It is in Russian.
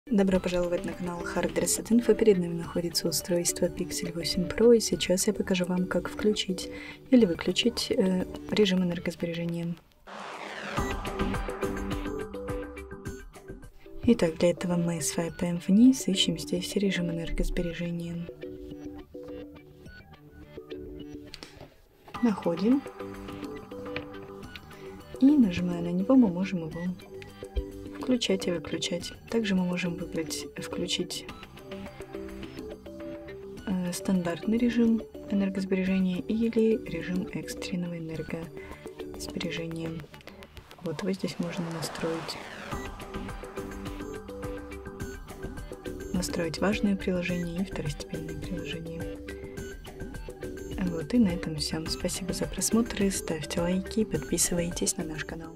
Добро пожаловать на канал Hard Reset Info. Перед нами находится устройство Pixel 8 Pro, и сейчас я покажу вам, как включить или выключить режим энергосбережения. Итак, для этого мы свайпаем вниз, ищем здесь режим энергосбережения. Находим. И нажимая на него, мы можем его включать и выключать. Также мы можем выбрать включить стандартный режим энергосбережения или режим экстренного энергосбережения. Вот его здесь можно настроить важные приложения и второстепенные приложения. Вот и на этом все. Спасибо за просмотр, ставьте лайки, подписывайтесь на наш канал.